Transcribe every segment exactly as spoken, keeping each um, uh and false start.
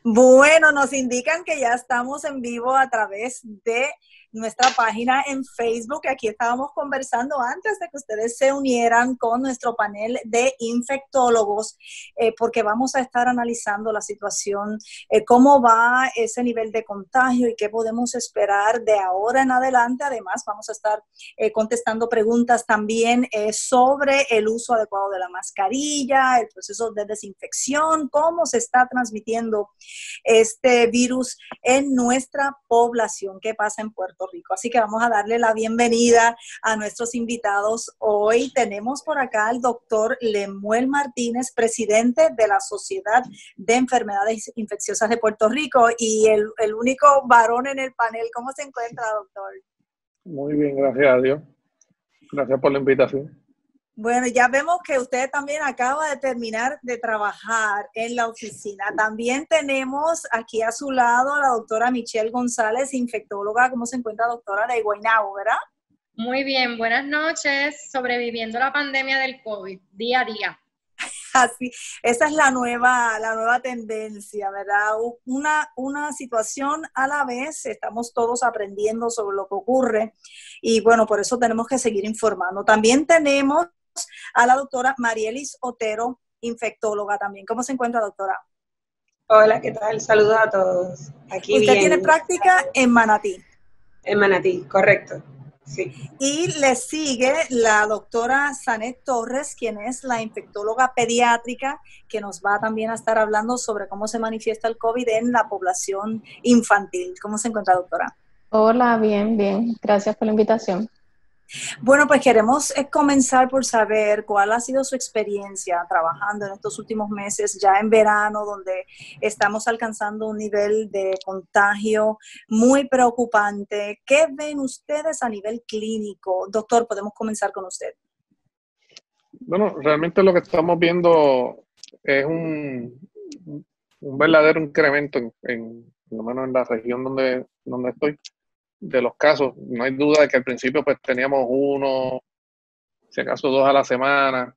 Bueno, nos indican que ya estamos en vivo a través de nuestra página en Facebook. Aquí estábamos conversando antes de que ustedes se unieran con nuestro panel de infectólogos, eh, porque vamos a estar analizando la situación, eh, cómo va ese nivel de contagio y qué podemos esperar de ahora en adelante. Además, vamos a estar eh, contestando preguntas también eh, sobre el uso adecuado de la mascarilla, el proceso de desinfección, cómo se está transmitiendo este virus en nuestra población, qué pasa en Puerto Rico. Así que vamos a darle la bienvenida a nuestros invitados. Hoy tenemos por acá al doctor Lemuel Martínez, presidente de la Sociedad de Enfermedades Infecciosas de Puerto Rico y el, el único varón en el panel. ¿Cómo se encuentra, doctor? Muy bien, gracias a Dios. Gracias por la invitación. Bueno, ya vemos que usted también acaba de terminar de trabajar en la oficina. También tenemos aquí a su lado a la doctora Michelle González, infectóloga. ¿Cómo se encuentra, doctora? De Guaynabo, ¿verdad? Muy bien, buenas noches. Sobreviviendo la pandemia del COVID, día a día. Así, esa es la nueva, la nueva tendencia, ¿verdad? Una, una situación a la vez, estamos todos aprendiendo sobre lo que ocurre y bueno, por eso tenemos que seguir informando. También tenemos a la doctora Marielis Otero, infectóloga también. ¿Cómo se encuentra, doctora? Hola, ¿qué tal? Saludos a todos. Aquí Usted bien. tiene práctica en Manatí. En Manatí, correcto. Sí. Y le sigue la doctora Sanet Torres, quien es la infectóloga pediátrica, que nos va también a estar hablando sobre cómo se manifiesta el COVID en la población infantil. ¿Cómo se encuentra, doctora? Hola, bien, bien. Gracias por la invitación. Bueno, pues queremos comenzar por saber cuál ha sido su experiencia trabajando en estos últimos meses, ya en verano, donde estamos alcanzando un nivel de contagio muy preocupante. ¿Qué ven ustedes a nivel clínico? Doctor, podemos comenzar con usted. Bueno, realmente lo que estamos viendo es un, un verdadero incremento en, en, por lo menos en la región donde, donde estoy, de los casos. No hay duda de que al principio pues teníamos uno, si acaso dos a la semana.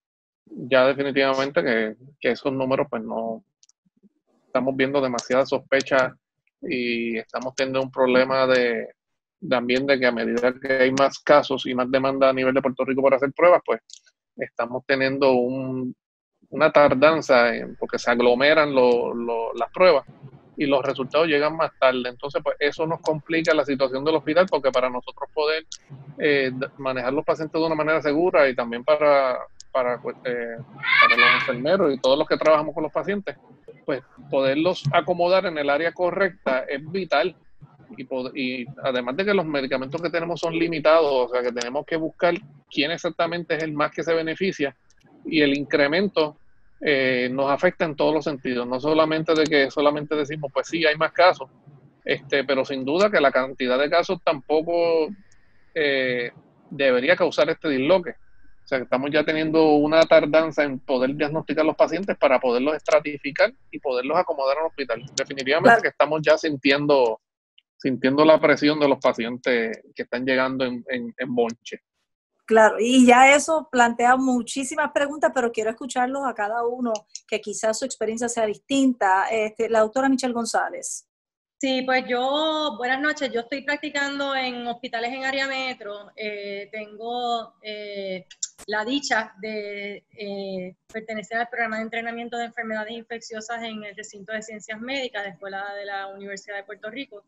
Ya definitivamente que, que esos números pues no, estamos viendo demasiada sospecha y estamos teniendo un problema de también de que a medida que hay más casos y más demanda a nivel de Puerto Rico para hacer pruebas, pues estamos teniendo un, una tardanza en, porque se aglomeran lo, lo, las pruebas y los resultados llegan más tarde. Entonces, pues eso nos complica la situación del hospital, porque para nosotros poder eh, manejar los pacientes de una manera segura y también para, para, pues, eh, para los enfermeros y todos los que trabajamos con los pacientes, pues poderlos acomodar en el área correcta es vital. Y, poder, y además de que los medicamentos que tenemos son limitados, o sea que tenemos que buscar quién exactamente es el más que se beneficia, y el incremento eh, nos afecta en todos los sentidos, no solamente de que solamente decimos pues sí, hay más casos, este, pero sin duda que la cantidad de casos tampoco eh, debería causar este disloque. O sea que estamos ya teniendo una tardanza en poder diagnosticar los pacientes para poderlos estratificar y poderlos acomodar al hospital. Definitivamente claro que estamos ya sintiendo sintiendo la presión de los pacientes que están llegando en, en, en bonche. Claro, y ya eso plantea muchísimas preguntas, pero quiero escucharlos a cada uno, que quizás su experiencia sea distinta. Este, la doctora Michelle González. Sí, pues yo, buenas noches, yo estoy practicando en hospitales en área metro, eh, tengo eh, la dicha de eh, pertenecer al programa de entrenamiento de enfermedades infecciosas en el recinto de ciencias médicas de Escuela de la Universidad de Puerto Rico.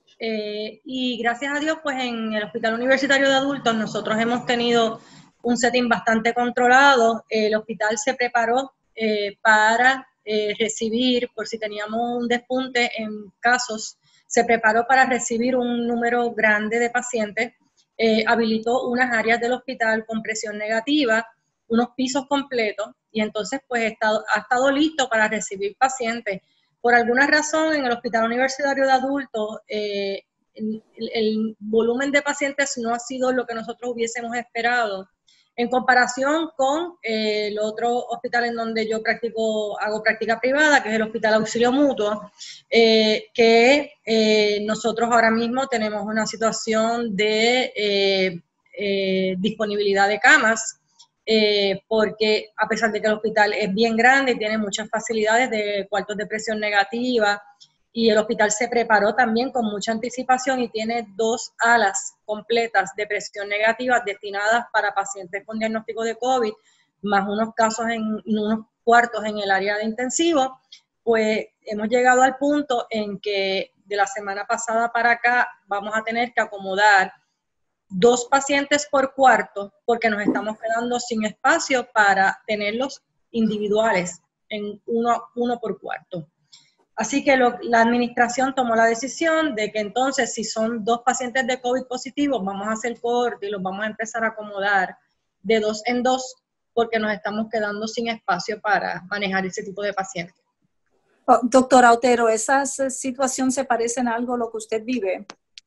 Eh, y gracias a Dios, pues en el Hospital Universitario de Adultos nosotros hemos tenido un setting bastante controlado. El hospital se preparó eh, para eh, recibir, por si teníamos un despunte en casos, se preparó para recibir un número grande de pacientes, eh, habilitó unas áreas del hospital con presión negativa, unos pisos completos, y entonces pues ha estado, ha estado listo para recibir pacientes. Por alguna razón, en el Hospital Universitario de Adultos, eh, el, el volumen de pacientes no ha sido lo que nosotros hubiésemos esperado. En comparación con eh, el otro hospital en donde yo practico, hago práctica privada, que es el Hospital Auxilio Mutuo, eh, que eh, nosotros ahora mismo tenemos una situación de eh, eh, disponibilidad de camas eh, porque a pesar de que el hospital es bien grande y tiene muchas facilidades de cuartos de presión negativa, y el hospital se preparó también con mucha anticipación y tiene dos alas completas de presión negativa destinadas para pacientes con diagnóstico de COVID, más unos casos en unos cuartos en el área de intensivo, pues hemos llegado al punto en que de la semana pasada para acá vamos a tener que acomodar dos pacientes por cuarto porque nos estamos quedando sin espacio para tenerlos individuales en uno, uno por cuarto. Así que lo, la administración tomó la decisión de que entonces si son dos pacientes de COVID positivos, vamos a hacer corte y los vamos a empezar a acomodar de dos en dos porque nos estamos quedando sin espacio para manejar ese tipo de pacientes. Oh, doctora Otero, ¿esas situaciones se parecen a algo a lo que usted vive?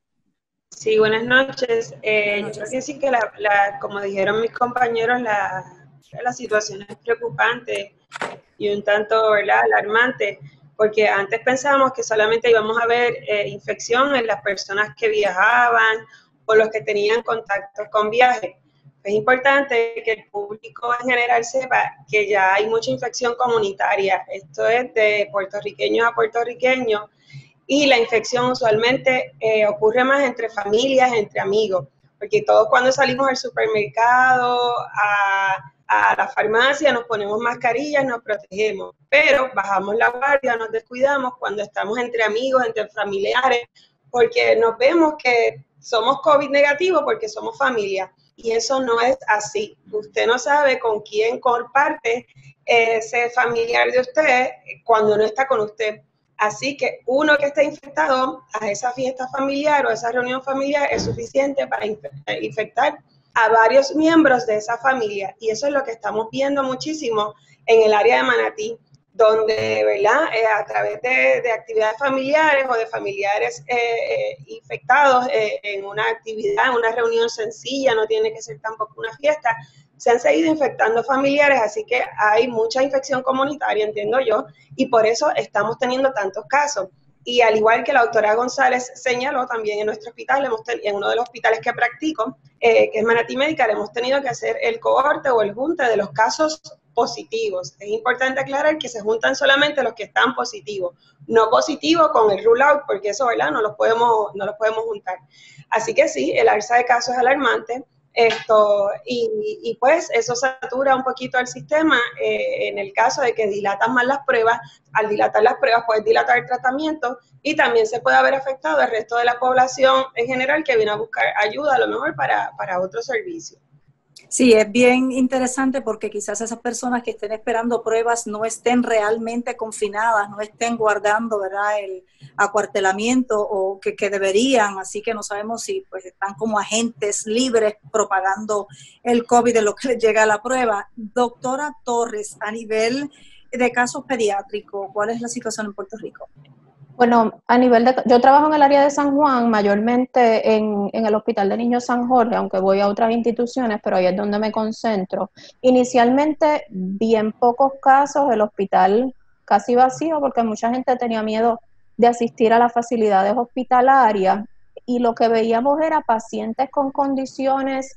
Sí, buenas noches. Eh, Buenas noches. Yo creo que sí que, la, la, como dijeron mis compañeros, la, la situación es preocupante y un tanto, ¿verdad?, alarmante, porque antes pensábamos que solamente íbamos a ver eh, infección en las personas que viajaban o los que tenían contactos con viajes. Es importante que el público en general sepa que ya hay mucha infección comunitaria. Esto es de puertorriqueños a puertorriqueños. Y la infección usualmente eh, ocurre más entre familias, entre amigos, porque todos cuando salimos al supermercado, a, a la farmacia, nos ponemos mascarillas, nos protegemos, pero bajamos la guardia, nos descuidamos cuando estamos entre amigos, entre familiares, porque nos vemos que somos COVID negativo porque somos familia, y eso no es así. Usted no sabe con quién comparte ese familiar de usted cuando no está con usted. Así que uno que esté infectado a esa fiesta familiar o a esa reunión familiar es suficiente para infectar a varios miembros de esa familia. Y eso es lo que estamos viendo muchísimo en el área de Manatí, donde, ¿verdad?, eh, a través de, de actividades familiares o de familiares eh, eh, infectados eh, en una actividad, en una reunión sencilla, no tiene que ser tampoco una fiesta, se han seguido infectando familiares, así que hay mucha infección comunitaria, entiendo yo, y por eso estamos teniendo tantos casos. Y al igual que la doctora González señaló, también en nuestro hospital, hemos ten, en uno de los hospitales que practico, eh, que es Manatí Medical, hemos tenido que hacer el cohorte o el junte de los casos positivos. Es importante aclarar que se juntan solamente los que están positivos, no positivos con el rule out, porque eso, ¿verdad?, no los podemos, no los podemos juntar. Así que sí, el alza de casos es alarmante. Esto, y, y pues eso satura un poquito al sistema eh, en el caso de que dilatan más las pruebas. Al dilatar las pruebas puedes dilatar el tratamiento y también se puede haber afectado el resto de la población en general que viene a buscar ayuda a lo mejor para, para otros servicios. Sí, es bien interesante porque quizás esas personas que estén esperando pruebas no estén realmente confinadas, no estén guardando, ¿verdad?, el acuartelamiento o que, que deberían, así que no sabemos si pues están como agentes libres propagando el COVID de lo que les llega a la prueba. Doctora Torres, a nivel de casos pediátricos, ¿cuál es la situación en Puerto Rico? Bueno, a nivel de, yo trabajo en el área de San Juan, mayormente en, en el Hospital de Niños San Jorge, aunque voy a otras instituciones, pero ahí es donde me concentro. Inicialmente, bien pocos casos, el hospital casi vacío, porque mucha gente tenía miedo de asistir a las facilidades hospitalarias, y lo que veíamos era pacientes con condiciones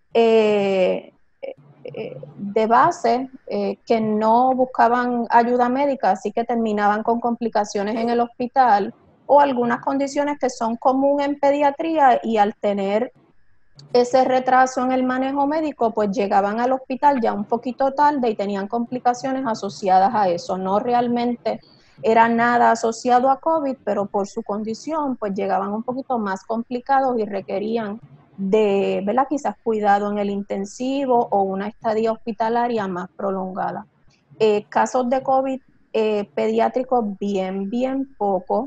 eh, de base eh, que no buscaban ayuda médica, así que terminaban con complicaciones en el hospital, o algunas condiciones que son comunes en pediatría y al tener ese retraso en el manejo médico, pues llegaban al hospital ya un poquito tarde y tenían complicaciones asociadas a eso. No realmente era nada asociado a COVID, pero por su condición, pues llegaban un poquito más complicados y requerían de, ¿verdad?, quizás cuidado en el intensivo o una estadía hospitalaria más prolongada. Eh, casos de COVID eh, pediátricos bien, bien poco,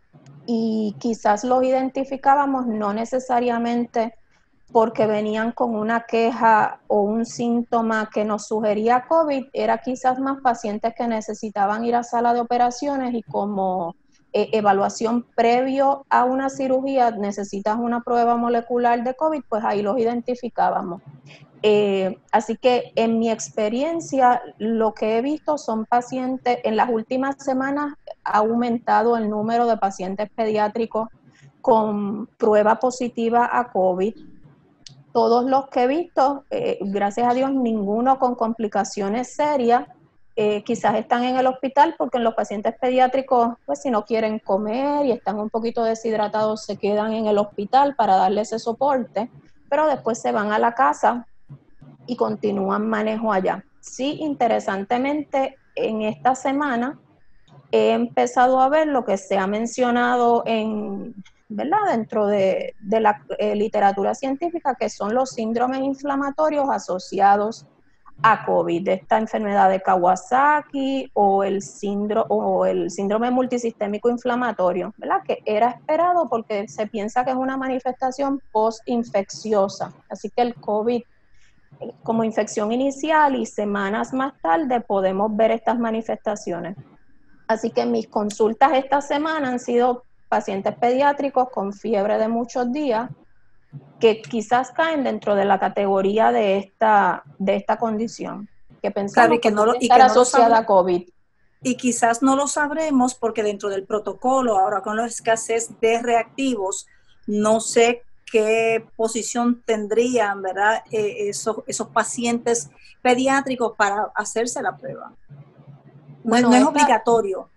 y quizás los identificábamos no necesariamente porque venían con una queja o un síntoma que nos sugería COVID, era quizás más pacientes que necesitaban ir a sala de operaciones y como eh, evaluación previo a una cirugía necesitas una prueba molecular de COVID, pues ahí los identificábamos. Eh, así que en mi experiencia lo que he visto son pacientes, en las últimas semanas ha aumentado el número de pacientes pediátricos con prueba positiva a COVID. todos los que he visto, eh, gracias a Dios, ninguno con complicaciones serias. Eh, quizás están en el hospital porque en los pacientes pediátricos, pues si no quieren comer y están un poquito deshidratados, se quedan en el hospital para darle ese soporte, pero después se van a la casa y continúan manejo allá. Sí, interesantemente, en esta semana he empezado a ver lo que se ha mencionado en, ¿verdad? Dentro de, de la eh, literatura científica, que son los síndromes inflamatorios asociados a COVID, de esta enfermedad de Kawasaki o el, síndrome, o el síndrome multisistémico inflamatorio, ¿verdad? Que era esperado porque se piensa que es una manifestación postinfecciosa. Así que el COVID como infección inicial y semanas más tarde podemos ver estas manifestaciones. Así que mis consultas esta semana han sido pacientes pediátricos con fiebre de muchos días, que quizás caen dentro de la categoría de esta, de esta condición, que pensamos claro, y que, que no lo, puede y estar que no lo asociada sabe, a COVID. Y quizás no lo sabremos porque dentro del protocolo, ahora con la escasez de reactivos, no sé qué posición tendrían, ¿verdad? Eh, esos, esos pacientes pediátricos para hacerse la prueba. No, bueno, no es esta, obligatorio.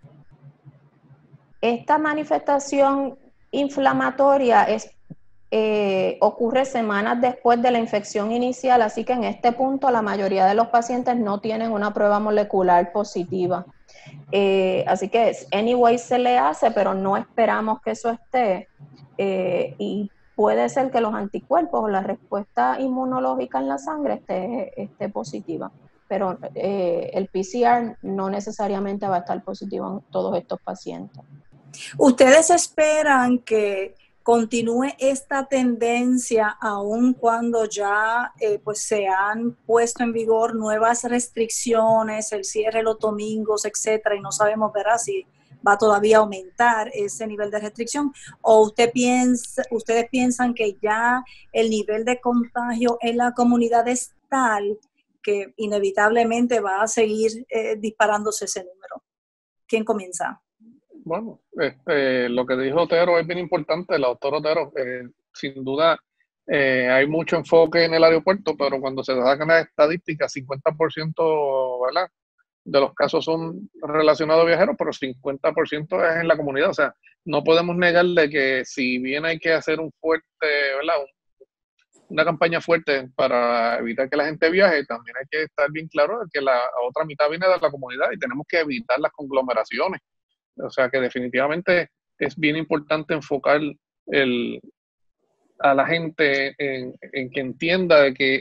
Esta manifestación inflamatoria es, eh, ocurre semanas después de la infección inicial, así que en este punto la mayoría de los pacientes no tienen una prueba molecular positiva. Eh, así que anyway se le hace, pero no esperamos que eso esté. Eh, y puede ser que los anticuerpos o la respuesta inmunológica en la sangre esté, esté positiva. Pero eh, el P C R no necesariamente va a estar positivo en todos estos pacientes. ¿Ustedes esperan que continúe esta tendencia aun cuando ya eh, pues se han puesto en vigor nuevas restricciones, el cierre los domingos, etcétera, y no sabemos, ¿verdad?, si va todavía a aumentar ese nivel de restricción? ¿O usted piensa, ustedes piensan que ya el nivel de contagio en la comunidad es tal que inevitablemente va a seguir eh, disparándose ese número? ¿Quién comienza? Bueno, este, lo que dijo Otero es bien importante, la doctora Otero. Eh, sin duda, eh, hay mucho enfoque en el aeropuerto, pero cuando se sacan las estadísticas, cincuenta por ciento, ¿verdad?, de los casos son relacionados a viajeros, pero cincuenta por ciento es en la comunidad. O sea, no podemos negarle que si bien hay que hacer un fuerte, ¿verdad?, un, una campaña fuerte para evitar que la gente viaje, también hay que estar bien claro de que la otra mitad viene de la comunidad y tenemos que evitar las conglomeraciones. O sea que definitivamente es bien importante enfocar el, a la gente en, en que entienda de que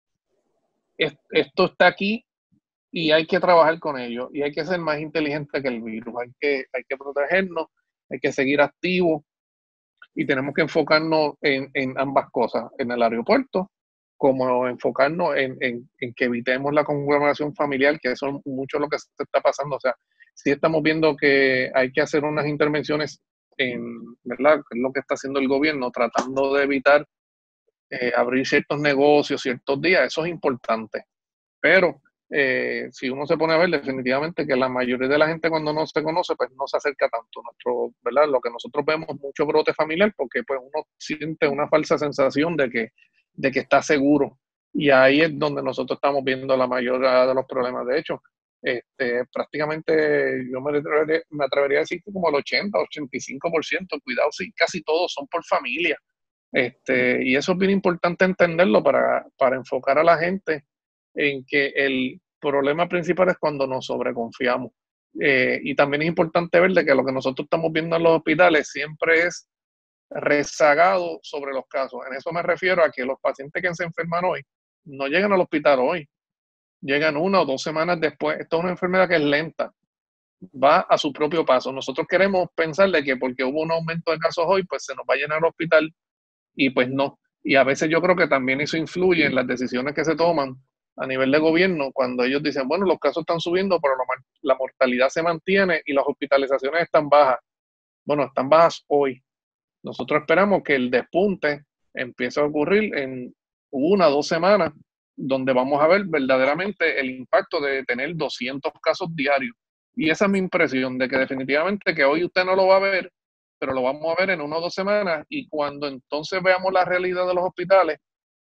es, esto está aquí y hay que trabajar con ello y hay que ser más inteligente que el virus, hay que, hay que protegernos, hay que seguir activos y tenemos que enfocarnos en, en ambas cosas, en el aeropuerto, como enfocarnos en, en, en que evitemos la conglomeración familiar, que eso es mucho lo que se está pasando. O sea, sí estamos viendo que hay que hacer unas intervenciones en, ¿verdad?, que es lo que está haciendo el gobierno, tratando de evitar eh, abrir ciertos negocios, ciertos días, eso es importante. Pero eh, si uno se pone a ver, definitivamente que la mayoría de la gente cuando no se conoce, pues no se acerca tanto. Nuestro, ¿verdad?, lo que nosotros vemos mucho brote familiar, porque pues uno siente una falsa sensación de que, de que está seguro. Y ahí es donde nosotros estamos viendo la mayoría de los problemas. De hecho, este, prácticamente yo me atrevería, me atrevería a decir que como el ochenta, ochenta y cinco por ciento, cuidado, sí, casi todos son por familia. Este, y eso es bien importante entenderlo para, para enfocar a la gente en que el problema principal es cuando nos sobreconfiamos. Eh, y también es importante ver de que lo que nosotros estamos viendo en los hospitales siempre es rezagado sobre los casos. En eso me refiero a que los pacientes que se enferman hoy no llegan al hospital hoy, llegan una o dos semanas después. Esto es una enfermedad que es lenta, va a su propio paso. Nosotros queremos pensar de que porque hubo un aumento de casos hoy, pues se nos va a llenar el hospital, y pues no. Y a veces yo creo que también eso influye en las decisiones que se toman a nivel de gobierno, cuando ellos dicen, bueno, los casos están subiendo, pero la mortalidad se mantiene y las hospitalizaciones están bajas. Bueno, están bajas hoy. Nosotros esperamos que el despunte empiece a ocurrir en una o dos semanas, donde vamos a ver verdaderamente el impacto de tener doscientos casos diarios. Y esa es mi impresión, de que definitivamente que hoy usted no lo va a ver, pero lo vamos a ver en una o dos semanas, y cuando entonces veamos la realidad de los hospitales,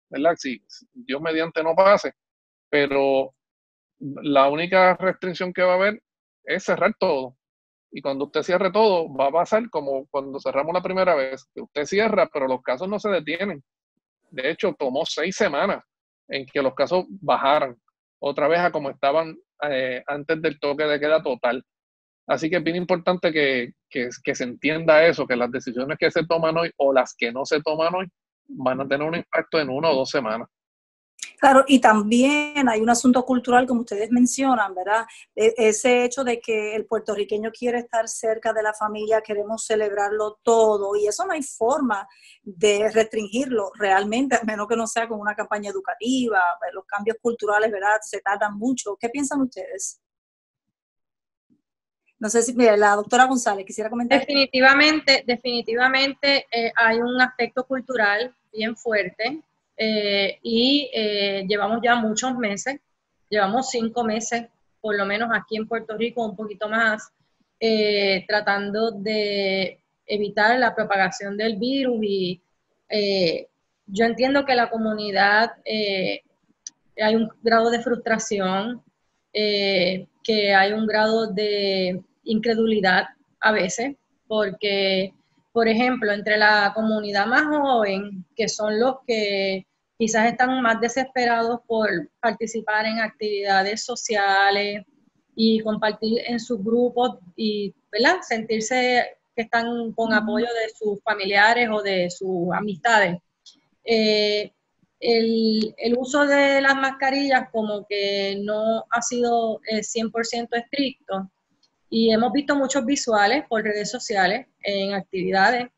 ¿verdad? Si Dios mediante no pase, pero la única restricción que va a haber es cerrar todo. Y cuando usted cierre todo, va a pasar como cuando cerramos la primera vez, que usted cierra, pero los casos no se detienen. De hecho, tomó seis semanas en que los casos bajaran otra vez a como estaban eh, antes del toque de queda total. Así que es bien importante que, que, que se entienda eso, que las decisiones que se toman hoy o las que no se toman hoy van a tener un impacto en una o dos semanas. Claro, y también hay un asunto cultural, como ustedes mencionan, ¿verdad? E- ese hecho de que el puertorriqueño quiere estar cerca de la familia, queremos celebrarlo todo, y eso no hay forma de restringirlo realmente, a menos que no sea con una campaña educativa. Los cambios culturales, ¿verdad?, se tardan mucho. ¿Qué piensan ustedes? No sé si, mira, la doctora González, quisiera comentar. Definitivamente, definitivamente eh, hay un aspecto cultural bien fuerte eh, y eh, llevamos ya muchos meses, llevamos cinco meses, por lo menos aquí en Puerto Rico, un poquito más, eh, tratando de evitar la propagación del virus y eh, yo entiendo que la comunidad eh, hay un grado de frustración, eh, que hay un grado de incredulidad a veces, porque, por ejemplo, entre la comunidad más joven, que son los que quizás están más desesperados por participar en actividades sociales y compartir en sus grupos y, ¿verdad?, sentirse que están con apoyo de sus familiares o de sus amistades. Eh, el, el uso de las mascarillas como que no ha sido eh, cien por ciento estricto y hemos visto muchos visuales por redes sociales en actividades,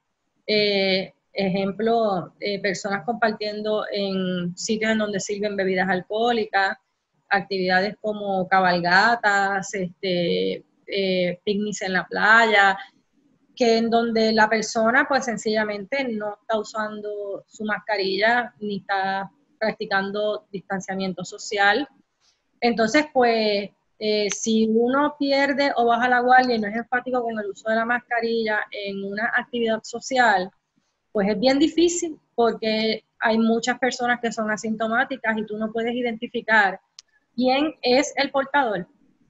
eh, ejemplo, eh, personas compartiendo en sitios en donde sirven bebidas alcohólicas, actividades como cabalgatas, este, eh, picnics en la playa, que en donde la persona pues sencillamente no está usando su mascarilla ni está practicando distanciamiento social. Entonces, pues, eh, si uno pierde o baja la guardia y no es enfático con el uso de la mascarilla en una actividad social, pues es bien difícil porque hay muchas personas que son asintomáticas y tú no puedes identificar quién es el portador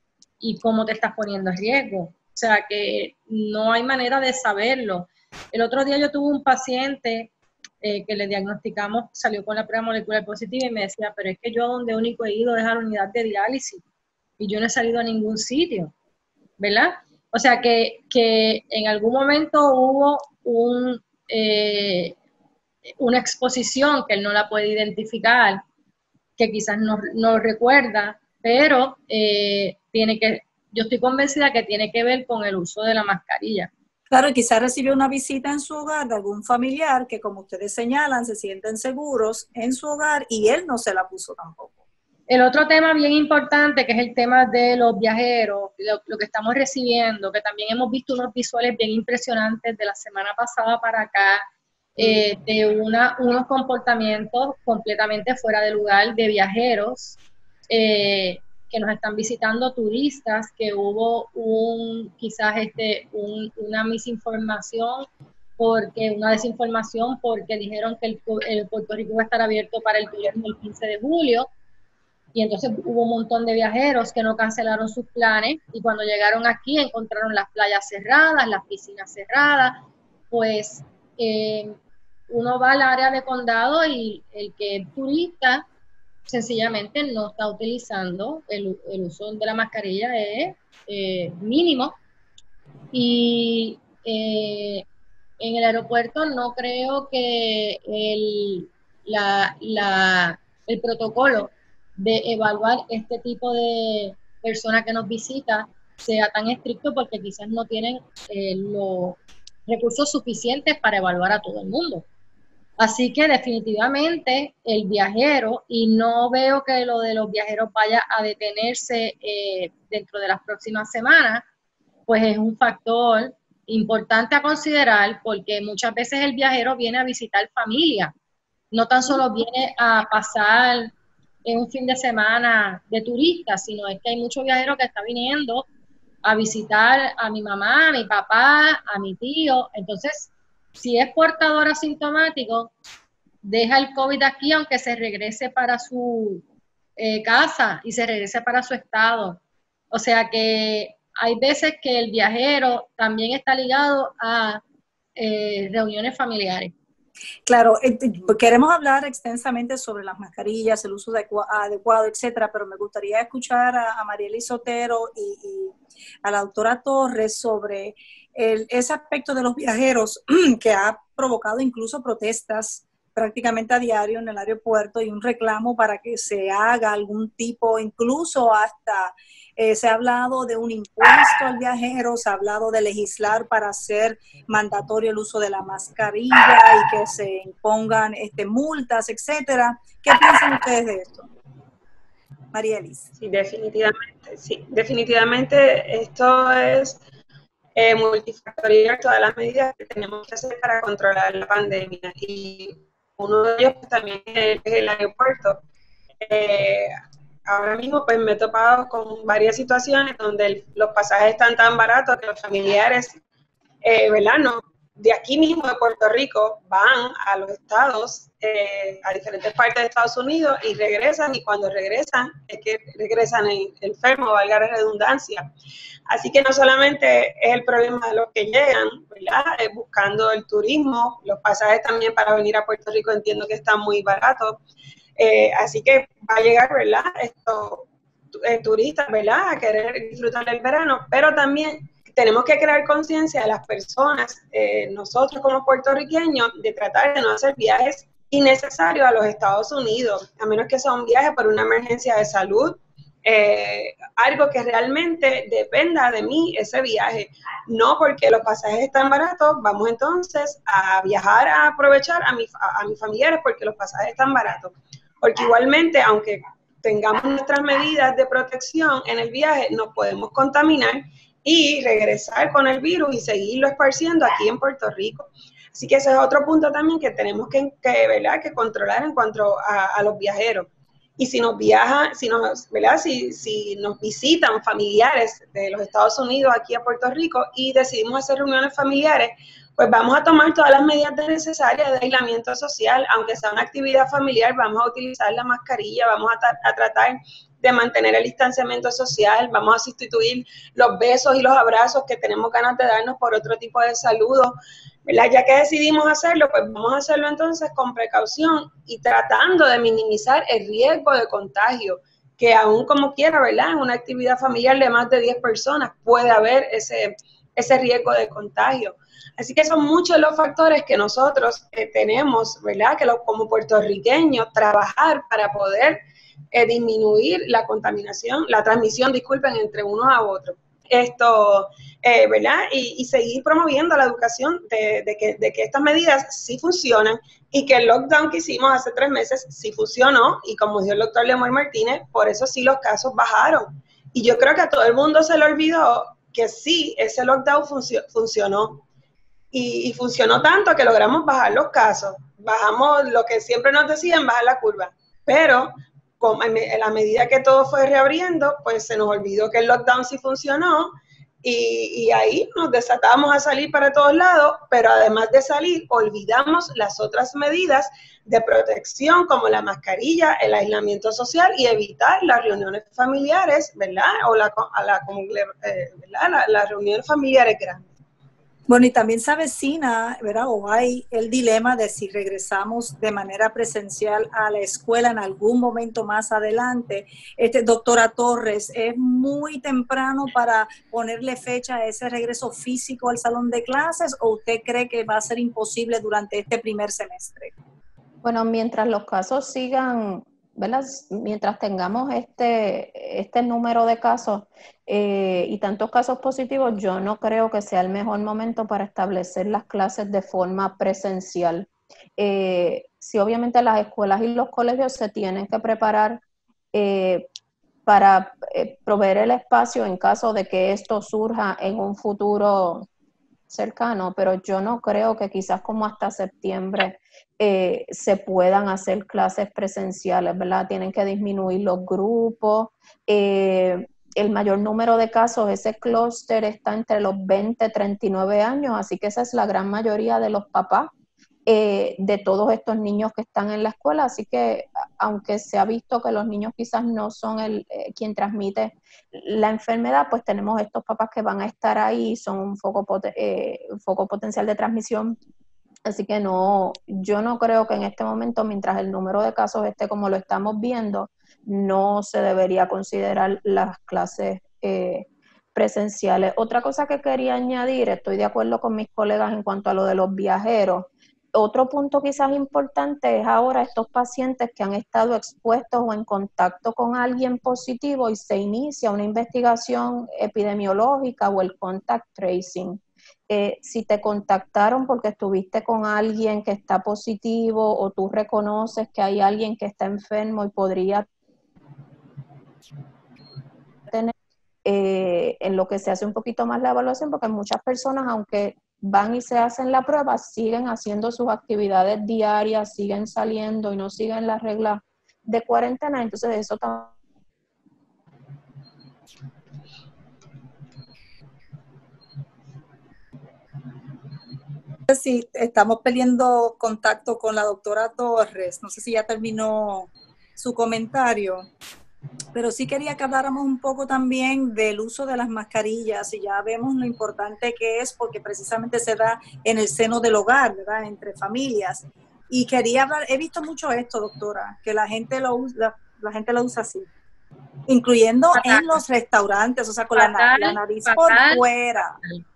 y cómo te estás poniendo en riesgo. O sea, que no hay manera de saberlo. El otro día yo tuve un paciente eh, que le diagnosticamos, salió con la prueba molecular positiva y me decía, pero es que yo donde único he ido es a la unidad de diálisis y yo no he salido a ningún sitio, ¿verdad? O sea, que, que en algún momento hubo un, eh, una exposición que él no la puede identificar, que quizás no, no recuerda, pero eh, tiene que, yo estoy convencida que tiene que ver con el uso de la mascarilla. Claro, y quizás recibió una visita en su hogar de algún familiar que, como ustedes señalan, se sienten seguros en su hogar y él no se la puso tampoco. El otro tema bien importante, que es el tema de los viajeros, lo, lo que estamos recibiendo, que también hemos visto unos visuales bien impresionantes de la semana pasada para acá, eh, de una, unos comportamientos completamente fuera de lugar de viajeros eh, que nos están visitando, turistas, que hubo un quizás este un, una misinformación, porque una desinformación, porque dijeron que el, el Puerto Rico va a estar abierto para el turismo el quince de julio, y entonces hubo un montón de viajeros que no cancelaron sus planes, y cuando llegaron aquí encontraron las playas cerradas, las piscinas cerradas, pues eh, uno va al área de condado y el que es turista sencillamente no está utilizando el, el uso de la mascarilla, es eh, mínimo, y eh, en el aeropuerto no creo que el, la, la, el protocolo de evaluar este tipo de persona que nos visita sea tan estricto, porque quizás no tienen eh, los recursos suficientes para evaluar a todo el mundo. Así que definitivamente el viajero, y no veo que lo de los viajeros vaya a detenerse eh, dentro de las próximas semanas, pues es un factor importante a considerar, porque muchas veces el viajero viene a visitar familia, no tan solo viene a pasar en un fin de semana de turista, sino es que hay muchos viajeros que están viniendo a visitar a mi mamá, a mi papá, a mi tío. Entonces, si es portador asintomático, deja el COVID aquí aunque se regrese para su eh, casa y se regrese para su estado. O sea que hay veces que el viajero también está ligado a eh, reuniones familiares. Claro, eh, queremos hablar extensamente sobre las mascarillas, el uso adecuado, etcétera, pero me gustaría escuchar a, a Mariely Sotero y, y a la doctora Torres sobre el, ese aspecto de los viajeros que ha provocado incluso protestas prácticamente a diario en el aeropuerto y un reclamo para que se haga algún tipo, incluso hasta eh, se ha hablado de un impuesto al viajero, se ha hablado de legislar para hacer mandatorio el uso de la mascarilla y que se impongan este, multas, etcétera. ¿Qué piensan ustedes de esto? Mariely. Sí, definitivamente, sí, definitivamente esto es eh, multifactorial, todas las medidas que tenemos que hacer para controlar la pandemia, y uno de ellos también es el aeropuerto. Eh, ahora mismo pues me he topado con varias situaciones donde el, los pasajes están tan baratos que los familiares, eh, ¿verdad? No, de aquí mismo de Puerto Rico van a los estados, eh, a diferentes partes de Estados Unidos y regresan, y cuando regresan es que regresan enfermos, valga la redundancia. Así que no solamente es el problema de los que llegan, ¿verdad? Eh, buscando el turismo, los pasajes también para venir a Puerto Rico entiendo que están muy baratos. Eh, así que va a llegar, ¿verdad? Estos eh, turistas, ¿verdad? A querer disfrutar del verano, pero también tenemos que crear conciencia de las personas, eh, nosotros como puertorriqueños, de tratar de no hacer viajes innecesarios a los Estados Unidos, a menos que sea un viaje por una emergencia de salud, eh, algo que realmente dependa de mí, ese viaje, no porque los pasajes están baratos, vamos entonces a viajar a aprovechar a, mi, a, a mis familiares porque los pasajes están baratos, porque igualmente, aunque tengamos nuestras medidas de protección en el viaje, nos podemos contaminar y regresar con el virus y seguirlo esparciendo aquí en Puerto Rico. Así que ese es otro punto también que tenemos que, que, ¿verdad? que controlar en cuanto a, a los viajeros. Y si nos viajan, si nos, ¿verdad? Si, si nos visitan familiares de los Estados Unidos aquí a Puerto Rico y decidimos hacer reuniones familiares, pues vamos a tomar todas las medidas necesarias de aislamiento social, aunque sea una actividad familiar, vamos a utilizar la mascarilla, vamos a, a tratar de mantener el distanciamiento social, vamos a sustituir los besos y los abrazos que tenemos ganas de darnos por otro tipo de saludos, ¿verdad? Ya que decidimos hacerlo, pues vamos a hacerlo entonces con precaución y tratando de minimizar el riesgo de contagio, que aún como quiera, ¿verdad? En una actividad familiar de más de diez personas puede haber ese, ese riesgo de contagio. Así que son muchos los factores que nosotros eh, tenemos, ¿verdad? Que los, como puertorriqueños, trabajar para poder eh, disminuir la contaminación, la transmisión, disculpen, entre unos a otros. Esto, eh, ¿verdad? Y, y seguir promoviendo la educación de, de, que, de que estas medidas sí funcionan y que el lockdown que hicimos hace tres meses sí funcionó, y como dijo el doctor Lemuel Martínez, por eso sí los casos bajaron. Y yo creo que a todo el mundo se le olvidó que sí, ese lockdown funcio, funcionó. Y, y funcionó tanto que logramos bajar los casos. Bajamos lo que siempre nos decían, bajar la curva. Pero como en la medida que todo fue reabriendo, pues se nos olvidó que el lockdown sí funcionó y, y ahí nos desatamos a salir para todos lados, pero además de salir, olvidamos las otras medidas de protección como la mascarilla, el aislamiento social y evitar las reuniones familiares, ¿verdad? O la, a la, eh, ¿verdad? La, las reuniones familiares grandes. Bueno, y también se avecina, ¿verdad? O hay el dilema de si regresamos de manera presencial a la escuela en algún momento más adelante. Este, doctora Torres, ¿es muy temprano para ponerle fecha a ese regreso físico al salón de clases o usted cree que va a ser imposible durante este primer semestre? Bueno, mientras los casos sigan, ¿verdad? Mientras tengamos este, este número de casos eh, y tantos casos positivos, yo no creo que sea el mejor momento para establecer las clases de forma presencial. Eh, sí, obviamente las escuelas y los colegios se tienen que preparar eh, para eh, proveer el espacio en caso de que esto surja en un futuro cercano, pero yo no creo que quizás como hasta septiembre eh, se puedan hacer clases presenciales, ¿verdad? Tienen que disminuir los grupos, eh, el mayor número de casos, ese clúster está entre los veinte y treinta y nueve años, así que esa es la gran mayoría de los papás eh, de todos estos niños que están en la escuela. Así que, aunque se ha visto que los niños quizás no son el eh, quien transmite la enfermedad, pues tenemos estos papás que van a estar ahí, son un foco, pot- eh, un foco potencial de transmisión. Así que no, yo no creo que en este momento, mientras el número de casos esté como lo estamos viendo, no se debería considerar las clases eh, presenciales. Otra cosa que quería añadir, estoy de acuerdo con mis colegas en cuanto a lo de los viajeros. Otro punto quizás importante es ahora estos pacientes que han estado expuestos o en contacto con alguien positivo y se inicia una investigación epidemiológica o el contact tracing. Eh, si te contactaron porque estuviste con alguien que está positivo o tú reconoces que hay alguien que está enfermo y podría tener, eh, en lo que se hace un poquito más la evaluación, porque muchas personas, aunque van y se hacen la prueba, siguen haciendo sus actividades diarias, siguen saliendo y no siguen las reglas de cuarentena, entonces eso también. Si estamos perdiendo contacto con la doctora Torres, no sé si ya terminó su comentario, pero sí quería que habláramos un poco también del uso de las mascarillas, y ya vemos lo importante que es, porque precisamente se da en el seno del hogar, ¿verdad?, entre familias. Y quería hablar, he visto mucho esto, doctora, que la gente lo usa, la, la gente lo usa así, incluyendo Fatal. en los restaurantes, o sea, con la, Fatal, la nariz fatal, por fuera.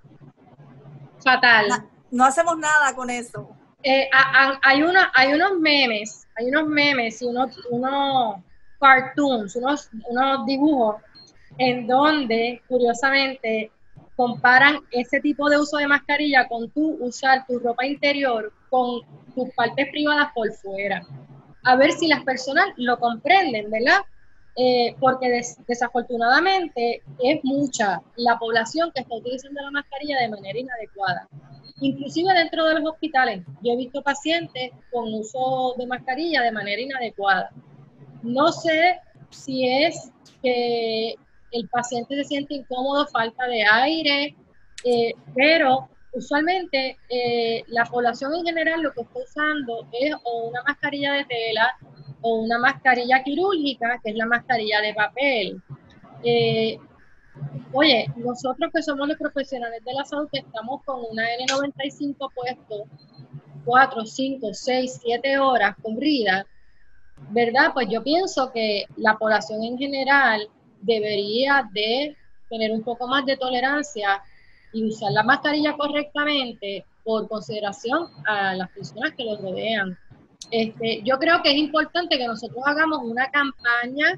Fatal. Na- no hacemos nada con eso. Eh, a- a- hay, una, hay unos memes, hay unos memes y unos, unos cartoons, unos, unos dibujos en donde, curiosamente, comparan ese tipo de uso de mascarilla con tú usar tu ropa interior con tus partes privadas por fuera. A ver si las personas lo comprenden, ¿verdad? Eh, porque des, desafortunadamente es mucha la población que está utilizando la mascarilla de manera inadecuada. Inclusive dentro de los hospitales, yo he visto pacientes con uso de mascarilla de manera inadecuada. No sé si es que el paciente se siente incómodo, falta de aire, eh, pero usualmente eh, la población en general lo que está usando es o una mascarilla de tela o una mascarilla quirúrgica, que es la mascarilla de papel. Eh, Oye, nosotros que somos los profesionales de la salud que estamos con una N noventa y cinco puesto cuatro, cinco, seis, siete horas corridas, ¿verdad? Pues yo pienso que la población en general debería de tener un poco más de tolerancia y usar la mascarilla correctamente por consideración a las personas que los rodean. Este, yo creo que es importante que nosotros hagamos una campaña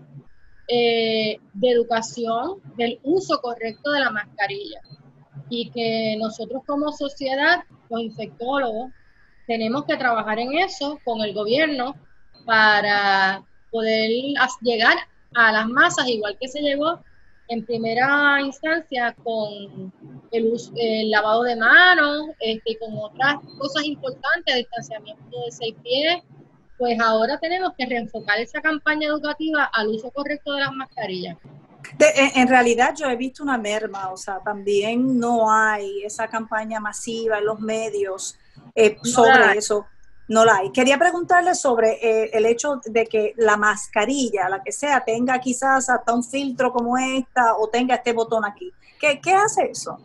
eh, de educación del uso correcto de la mascarilla y que nosotros como sociedad, los infectólogos, tenemos que trabajar en eso con el gobierno para poder llegar a las masas, igual que se llegó en primera instancia con el, uso, el lavado de manos, este, con otras cosas importantes, distanciamiento de seis pies. Pues ahora tenemos que reenfocar esa campaña educativa al uso correcto de las mascarillas. De, en, en realidad yo he visto una merma, o sea, también no hay esa campaña masiva en los medios eh, No sobre la hay. eso, no la hay. Quería preguntarle sobre eh, el hecho de que la mascarilla, la que sea, tenga quizás hasta un filtro como esta o tenga este botón aquí. ¿Qué, qué hace eso?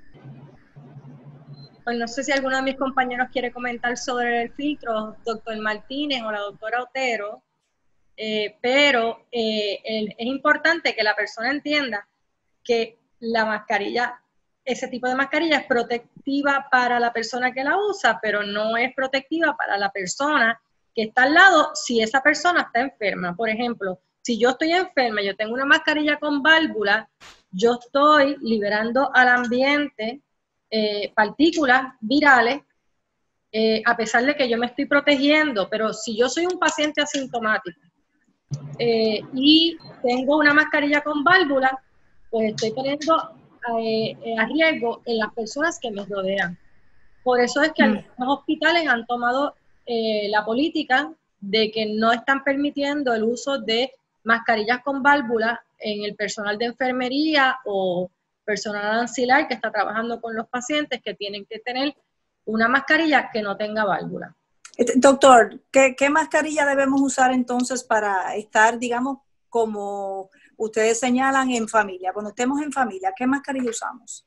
Pues no sé si alguno de mis compañeros quiere comentar sobre el filtro, doctor Martínez o la doctora Otero, eh, pero eh, el, es importante que la persona entienda que la mascarilla, ese tipo de mascarilla es protectiva para la persona que la usa, pero no es protectiva para la persona que está al lado si esa persona está enferma. Por ejemplo, si yo estoy enferma, yo tengo una mascarilla con válvula, yo estoy liberando al ambiente eh, partículas virales, eh, a pesar de que yo me estoy protegiendo, pero si yo soy un paciente asintomático eh, y tengo una mascarilla con válvula, pues estoy poniendo eh, a riesgo en las personas que me rodean. Por eso es que Mm. algunos hospitales han tomado eh, la política de que no están permitiendo el uso de mascarillas con válvula en el personal de enfermería o personal auxiliar que está trabajando con los pacientes, que tienen que tener una mascarilla que no tenga válvula. Doctor, ¿qué, qué mascarilla debemos usar entonces para estar, digamos, como ustedes señalan, en familia? Cuando estemos en familia, ¿qué mascarilla usamos?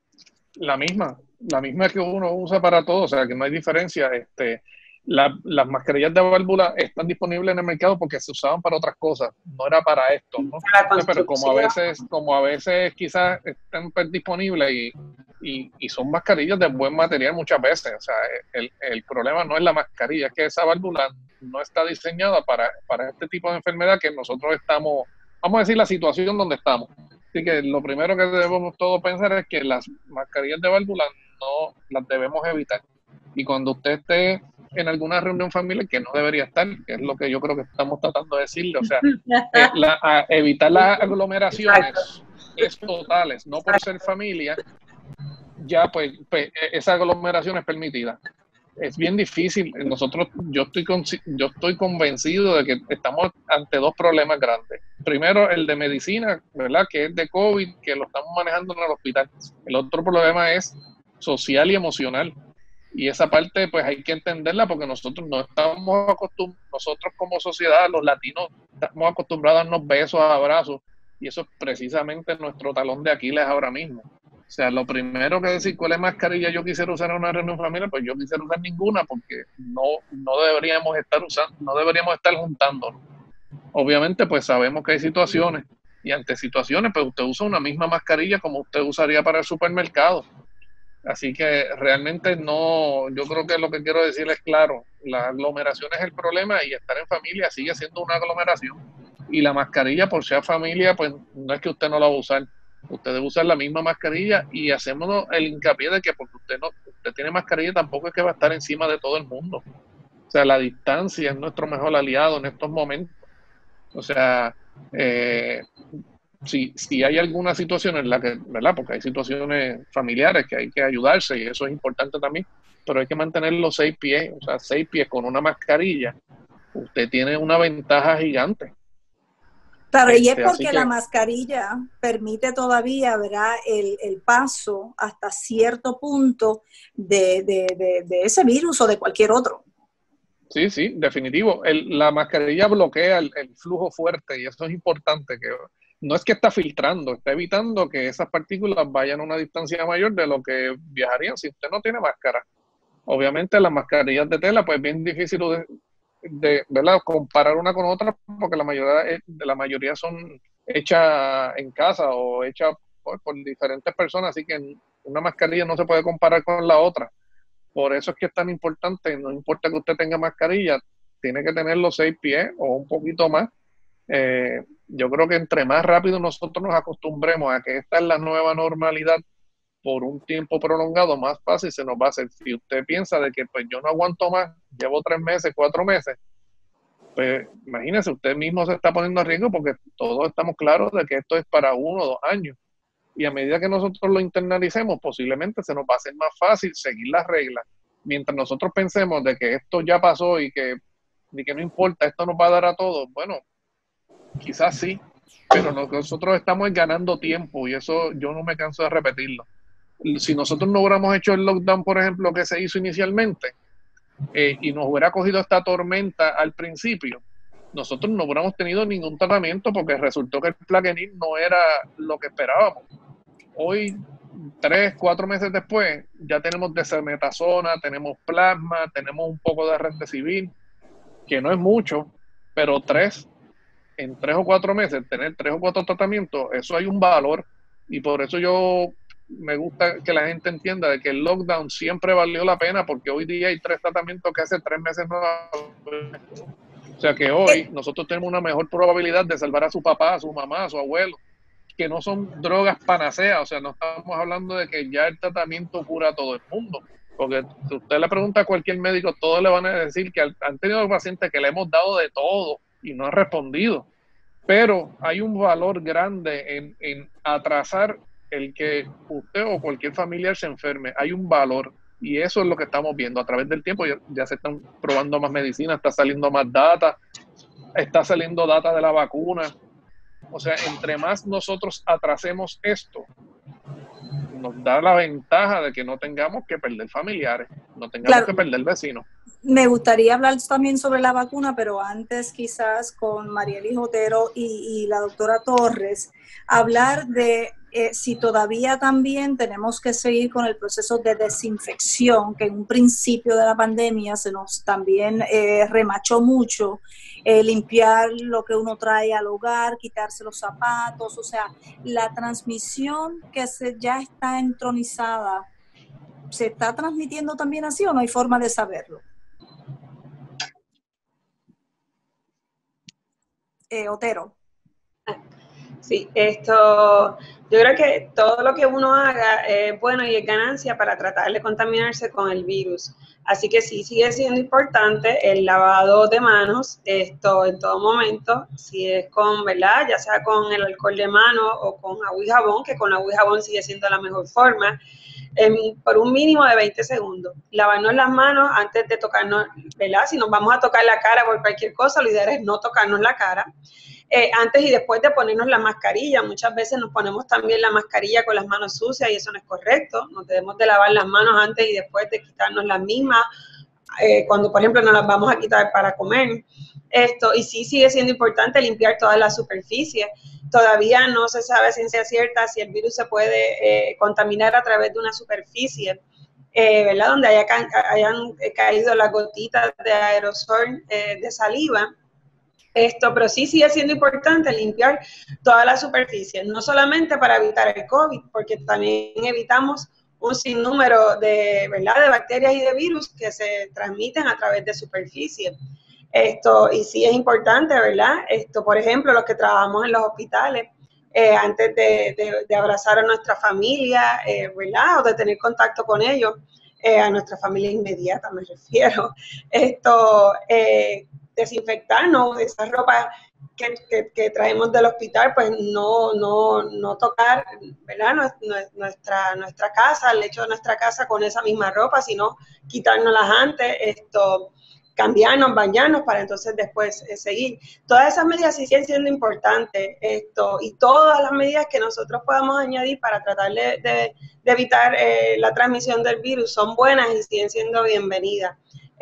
La misma, la misma que uno usa para todo, o sea, que no hay diferencia. Este, la, las mascarillas de válvula están disponibles en el mercado porque se usaban para otras cosas, no era para esto, ¿no? Pero como a veces, como a veces quizás están disponibles y, y, y son mascarillas de buen material muchas veces, o sea, el, el problema no es la mascarilla, es que esa válvula no está diseñada para, para este tipo de enfermedad que nosotros estamos, vamos a decir la situación donde estamos. Así que lo primero que debemos todos pensar es que las mascarillas de válvula no las debemos evitar. Y cuando usted esté en alguna reunión familiar, que no debería estar, que es lo que yo creo que estamos tratando de decirle, o sea, eh, la, a evitar las aglomeraciones es totales, no por ser familia, ya pues, pues esa aglomeración es permitida. Es bien difícil. Nosotros, yo estoy, con, yo estoy convencido de que estamos ante dos problemas grandes. Primero, el de medicina, ¿verdad? Que es de COVID, que lo estamos manejando en el hospital. El otro problema es social y emocional. Y esa parte, pues hay que entenderla porque nosotros no estamos acostumbrados, nosotros como sociedad, los latinos, estamos acostumbrados a darnos besos, abrazos. Y eso es precisamente nuestro talón de Aquiles ahora mismo. O sea, lo primero que decir cuál es mascarilla yo quisiera usar en una reunión familiar, pues yo quisiera usar ninguna porque no, no deberíamos estar usando, no deberíamos estar juntándonos. Obviamente, pues sabemos que hay situaciones y ante situaciones, pues usted usa una misma mascarilla como usted usaría para el supermercado. Así que realmente no, yo creo que lo que quiero decir es claro, la aglomeración es el problema y estar en familia sigue siendo una aglomeración. Y la mascarilla, por ser familia, pues no es que usted no la va a usar. Usted debe usar la misma mascarilla y hacemos el hincapié de que porque usted no usted tiene mascarilla tampoco es que va a estar encima de todo el mundo. O sea, la distancia es nuestro mejor aliado en estos momentos. O sea, eh, si, si hay alguna situación en la que, ¿verdad? Porque hay situaciones familiares que hay que ayudarse y eso es importante también, pero hay que mantener los seis pies, o sea, seis pies con una mascarilla. Usted tiene una ventaja gigante. Claro, y es porque la mascarilla permite todavía, ¿verdad?, el, el paso hasta cierto punto de, de, de, de ese virus o de cualquier otro. Sí, sí, definitivo. El, la mascarilla bloquea el, el flujo fuerte y eso es importante, que no es que está filtrando, está evitando que esas partículas vayan a una distancia mayor de lo que viajarían si usted no tiene máscara. Obviamente las mascarillas de tela, pues es bien difícil de, de, ¿verdad?, comparar una con otra porque la mayoría, de la mayoría son hechas en casa o hechas por, por diferentes personas, así que una mascarilla no se puede comparar con la otra. Por eso es que es tan importante, no importa que usted tenga mascarilla, tiene que tener los seis pies o un poquito más. Eh, yo creo que entre más rápido nosotros nos acostumbremos a que esta es la nueva normalidad por un tiempo prolongado, más fácil se nos va a hacer. Si usted piensa de que pues yo no aguanto más, llevo tres meses, cuatro meses, pues imagínese, usted mismo se está poniendo a riesgo porque todos estamos claros de que esto es para uno o dos años. Y a medida que nosotros lo internalicemos, posiblemente se nos va a hacer más fácil seguir las reglas. Mientras nosotros pensemos de que esto ya pasó y que, y que no importa, esto nos va a dar a todos, bueno, quizás sí, pero lo que nosotros estamos es ganando tiempo y eso yo no me canso de repetirlo. Si nosotros no hubiéramos hecho el lockdown, por ejemplo, que se hizo inicialmente, eh, y nos hubiera cogido esta tormenta al principio, nosotros no hubiéramos tenido ningún tratamiento porque resultó que el Plaquenil no era lo que esperábamos. Hoy, tres, cuatro meses después, ya tenemos dexametasona, tenemos plasma, tenemos un poco de remdesivir, que no es mucho, pero tres, en tres o cuatro meses, tener tres o cuatro tratamientos, eso hay un valor. Y por eso yo me gusta que la gente entienda de que el lockdown siempre valió la pena porque hoy día hay tres tratamientos que hace tres meses no. O sea que hoy nosotros tenemos una mejor probabilidad de salvar a su papá, a su mamá, a su abuelo, que no son drogas panaceas. O sea, no estamos hablando de que ya el tratamiento cura a todo el mundo. Porque si usted le pregunta a cualquier médico, todos le van a decir que han tenido pacientes que le hemos dado de todo y no han respondido. Pero hay un valor grande en, en atrasar el que usted o cualquier familiar se enferme. Hay un valor. Y eso es lo que estamos viendo a través del tiempo. Ya, ya se están probando más medicinas, está saliendo más data, está saliendo data de la vacuna. O sea, entre más nosotros atrasemos esto, nos da la ventaja de que no tengamos que perder familiares. no tengamos Claro. que perder vecinos. Me gustaría hablar también sobre la vacuna, pero antes quizás con Marieli Otero y, y la doctora Torres, hablar de eh, si todavía también tenemos que seguir con el proceso de desinfección, que en un principio de la pandemia se nos también eh, remachó mucho, eh, limpiar lo que uno trae al hogar, quitarse los zapatos, o sea, la transmisión que se, ya está entronizada, ¿se está transmitiendo también así o no hay forma de saberlo? Eh, Otero. Sí, esto, yo creo que todo lo que uno haga es bueno y es ganancia para tratar de contaminarse con el virus. Así que sí, sigue siendo importante el lavado de manos, esto en todo momento, si es con, ¿verdad? Ya sea con el alcohol de mano o con agua y jabón, que con agua y jabón sigue siendo la mejor forma, eh, por un mínimo de veinte segundos. Lavarnos las manos antes de tocarnos, ¿verdad? Si nos vamos a tocar la cara por cualquier cosa, lo ideal es no tocarnos la cara. Eh, antes y después de ponernos la mascarilla. Muchas veces nos ponemos también la mascarilla con las manos sucias y eso no es correcto. Nos debemos de lavar las manos antes y después de quitarnos las mismas, eh, cuando por ejemplo nos las vamos a quitar para comer. Esto, y sí sigue siendo importante limpiar todas las superficies. Todavía no se sabe a ciencia cierta si el virus se puede eh, contaminar a través de una superficie, eh, ¿verdad? Donde haya, hayan caído las gotitas de aerosol eh, de saliva. Esto, pero sí sigue siendo importante limpiar toda la superficie, no solamente para evitar el COVID, porque también evitamos un sinnúmero de, ¿verdad? de bacterias y de virus que se transmiten a través de superficie. Esto, y sí es importante, ¿verdad? Esto, por ejemplo, los que trabajamos en los hospitales, eh, antes de, de, de abrazar a nuestra familia, eh, ¿verdad? O de tener contacto con ellos, eh, a nuestra familia inmediata me refiero, esto, eh, desinfectarnos, esa ropa que, que, que traemos del hospital, pues no, no, no tocar, ¿verdad? Nuestra, nuestra casa, el hecho de nuestra casa con esa misma ropa, sino quitárnoslas antes, esto, cambiarnos, bañarnos para entonces después eh, seguir. Todas esas medidas siguen siendo importantes, esto, y todas las medidas que nosotros podamos añadir para tratar de, de, de evitar eh, la transmisión del virus son buenas y siguen siendo bienvenidas.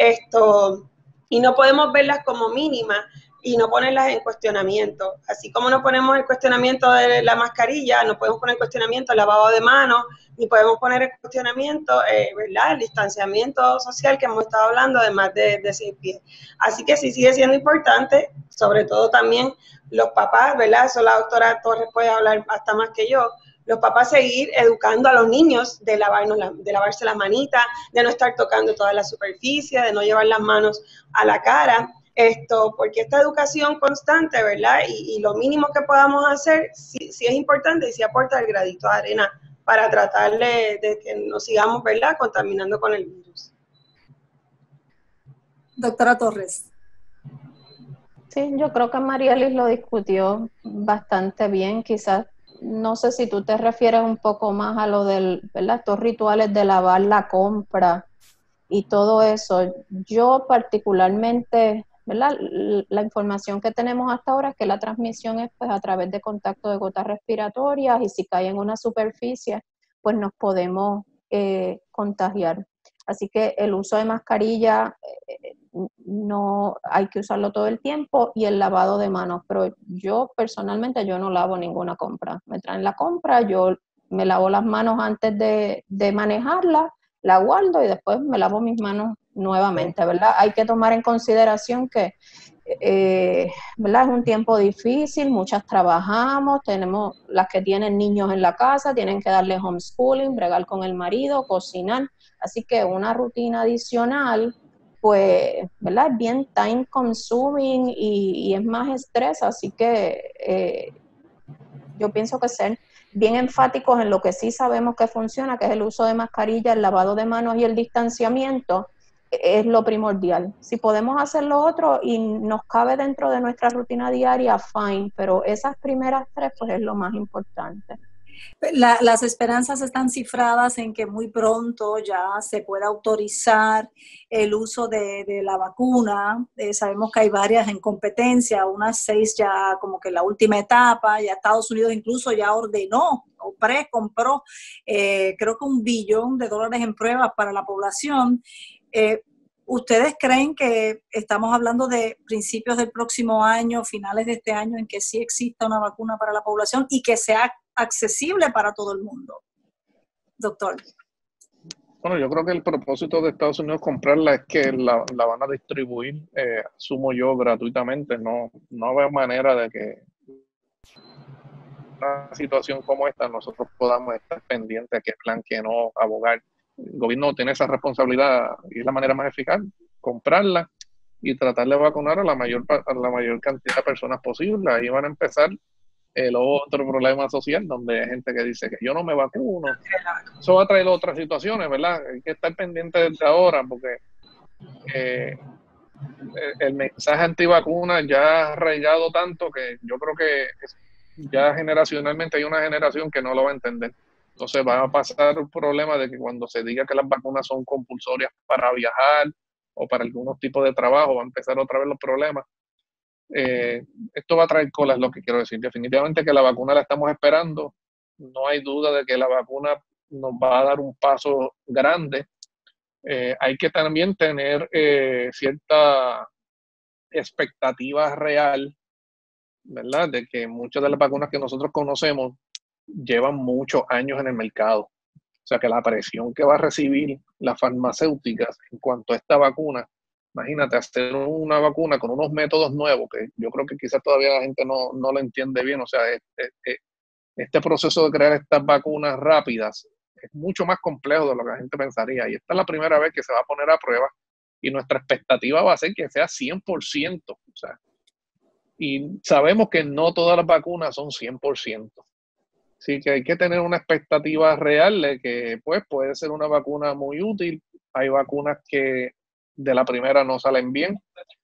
Esto, y no podemos verlas como mínimas y no ponerlas en cuestionamiento. Así como no ponemos el cuestionamiento de la mascarilla, no podemos poner el cuestionamiento el lavado de manos, ni podemos poner el cuestionamiento, eh, ¿verdad? El distanciamiento social que hemos estado hablando de más de, de seis pies. Así que sí sigue siendo importante, sobre todo también los papás, ¿verdad? Eso la doctora Torres puede hablar hasta más que yo. Los papás seguir educando a los niños de, lavarnos la, de lavarse las manitas, de no estar tocando toda la superficie, de no llevar las manos a la cara, esto, porque esta educación constante, ¿verdad? Y, y lo mínimo que podamos hacer, sí, sí es importante y sí aporta el gradito de arena para tratar de, de que nos sigamos, ¿verdad?, contaminando con el virus. Doctora Torres. Sí, yo creo que Marielis lo discutió bastante bien, quizás. No sé si tú te refieres un poco más a lo del, ¿verdad? Estos rituales de lavar la compra y todo eso. Yo particularmente, ¿verdad? La información que tenemos hasta ahora es que la transmisión es pues a través de contacto de gotas respiratorias y si cae en una superficie, pues nos podemos eh, contagiar. Así que el uso de mascarilla eh, no hay que usarlo todo el tiempo y el lavado de manos, pero yo personalmente yo no lavo ninguna compra. Me traen la compra, yo me lavo las manos antes de, de manejarla, la guardo y después me lavo mis manos nuevamente, ¿verdad? Hay que tomar en consideración que eh, ¿verdad? Es un tiempo difícil, muchas trabajamos, tenemos las que tienen niños en la casa, tienen que darle homeschooling, bregar con el marido, cocinar, así que una rutina adicional, pues, ¿verdad? Es bien time consuming y, y es más estrés, así que eh, yo pienso que ser bien enfáticos en lo que sí sabemos que funciona, que es el uso de mascarilla, el lavado de manos y el distanciamiento, es lo primordial. Si podemos hacer lo otro y nos cabe dentro de nuestra rutina diaria, fine, pero esas primeras tres pues es lo más importante. La, las esperanzas están cifradas en que muy pronto ya se pueda autorizar el uso de, de la vacuna. Eh, sabemos que hay varias en competencia, unas seis ya como que la última etapa, ya Estados Unidos incluso ya ordenó o pre-compró eh, creo que un billón de dólares en pruebas para la población. Eh, ¿Ustedes creen que estamos hablando de principios del próximo año, finales de este año, en que sí exista una vacuna para la población y que sea accesible para todo el mundo? Doctor. Bueno, yo creo que el propósito de Estados Unidos comprarla es que la, la van a distribuir, eh, asumo yo, gratuitamente. No, no veo manera de que una situación como esta nosotros podamos estar pendientes de qué plan, que no, abogar. El gobierno tiene esa responsabilidad y es la manera más eficaz, comprarla y tratar de vacunar a la mayor, a la mayor cantidad de personas posible. Ahí van a empezar el otro problema social, donde hay gente que dice que yo no me vacuno. Eso va a traer otras situaciones, ¿verdad? Hay que estar pendiente desde ahora, porque eh, el mensaje antivacuna ya ha arraigado tanto que yo creo que ya generacionalmente hay una generación que no lo va a entender. Entonces va a pasar un problema de que cuando se diga que las vacunas son compulsorias para viajar o para algunos tipos de trabajo, va a empezar otra vez los problemas. Eh, esto va a traer colas, lo que quiero decir. Definitivamente que la vacuna la estamos esperando. No hay duda de que la vacuna nos va a dar un paso grande. Eh, hay que también tener eh, cierta expectativa real, ¿verdad? De que muchas de las vacunas que nosotros conocemos llevan muchos años en el mercado. O sea que la presión que va a recibir las farmacéuticas en cuanto a esta vacuna, imagínate hacer una vacuna con unos métodos nuevos que yo creo que quizás todavía la gente no, no lo entiende bien. O sea, este, este proceso de crear estas vacunas rápidas es mucho más complejo de lo que la gente pensaría. Y esta es la primera vez que se va a poner a prueba y nuestra expectativa va a ser que sea cien por ciento. O sea, y sabemos que no todas las vacunas son cien por ciento. Así que hay que tener una expectativa real de que pues, puede ser una vacuna muy útil. Hay vacunas que de la primera no salen bien.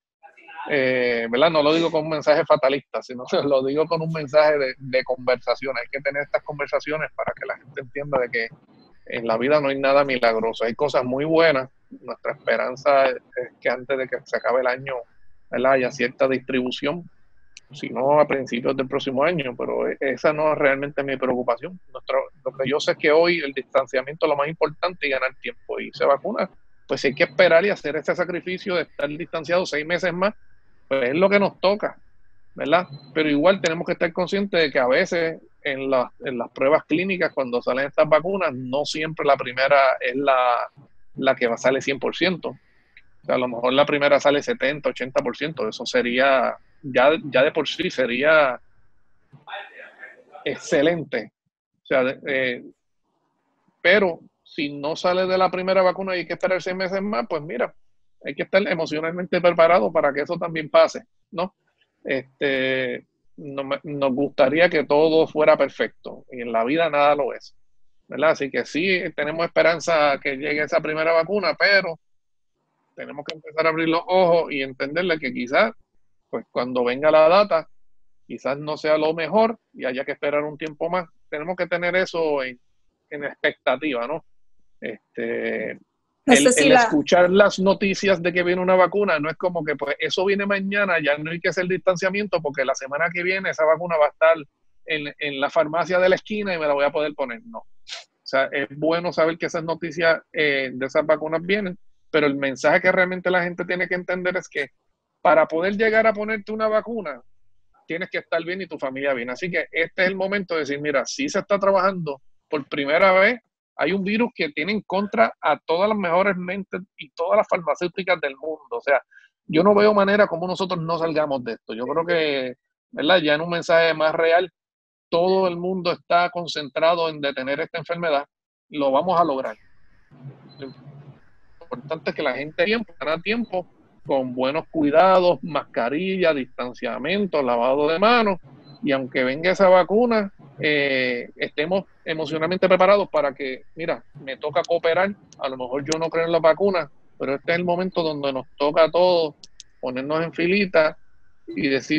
Eh, ¿verdad? No lo digo con un mensaje fatalista, sino lo digo con un mensaje de, de conversación. Hay que tener estas conversaciones para que la gente entienda de que en la vida no hay nada milagroso. Hay cosas muy buenas. Nuestra esperanza es que antes de que se acabe el año, ¿verdad?, haya cierta distribución, si no a principios del próximo año, pero esa no es realmente mi preocupación. Nuestro, lo que yo sé es que hoy el distanciamiento es lo más importante y ganar tiempo. Y se vacuna, pues hay que esperar y hacer ese sacrificio de estar distanciado seis meses más, pues es lo que nos toca, ¿verdad? Pero igual tenemos que estar conscientes de que a veces en, la, en las pruebas clínicas, cuando salen estas vacunas, no siempre la primera es la, la que sale cien por ciento. O sea, a lo mejor la primera sale setenta, ochenta por ciento. Eso sería... Ya, ya de por sí sería excelente. O sea, eh, pero si no sale de la primera vacuna y hay que esperar seis meses más, pues mira, hay que estar emocionalmente preparado para que eso también pase, ¿no? Este, no me, nos gustaría que todo fuera perfecto y en la vida nada lo es, ¿verdad? Así que sí, tenemos esperanza que llegue esa primera vacuna, pero tenemos que empezar a abrir los ojos y entenderle que quizás pues cuando venga la data, quizás no sea lo mejor y haya que esperar un tiempo más. Tenemos que tener eso en, en expectativa, ¿no? Este, el, el escuchar las noticias de que viene una vacuna no es como que pues eso viene mañana, ya no hay que hacer distanciamiento porque la semana que viene esa vacuna va a estar en, en la farmacia de la esquina y me la voy a poder poner. No. O sea, es bueno saber que esas noticias eh, de esas vacunas vienen, pero el mensaje que realmente la gente tiene que entender es que para poder llegar a ponerte una vacuna, tienes que estar bien y tu familia bien. Así que este es el momento de decir, mira, sí se está trabajando. Por primera vez hay un virus que tiene en contra a todas las mejores mentes y todas las farmacéuticas del mundo. O sea, yo no veo manera como nosotros no salgamos de esto. Yo creo que, ¿verdad?, ya en un mensaje más real, todo el mundo está concentrado en detener esta enfermedad. Lo vamos a lograr. Lo importante es que la gente tiempo, gana tiempo, con buenos cuidados, mascarilla, distanciamiento, lavado de manos, y aunque venga esa vacuna, eh, estemos emocionalmente preparados para que, mira, me toca cooperar, a lo mejor yo no creo en la vacuna, pero este es el momento donde nos toca a todos ponernos en filita y decir,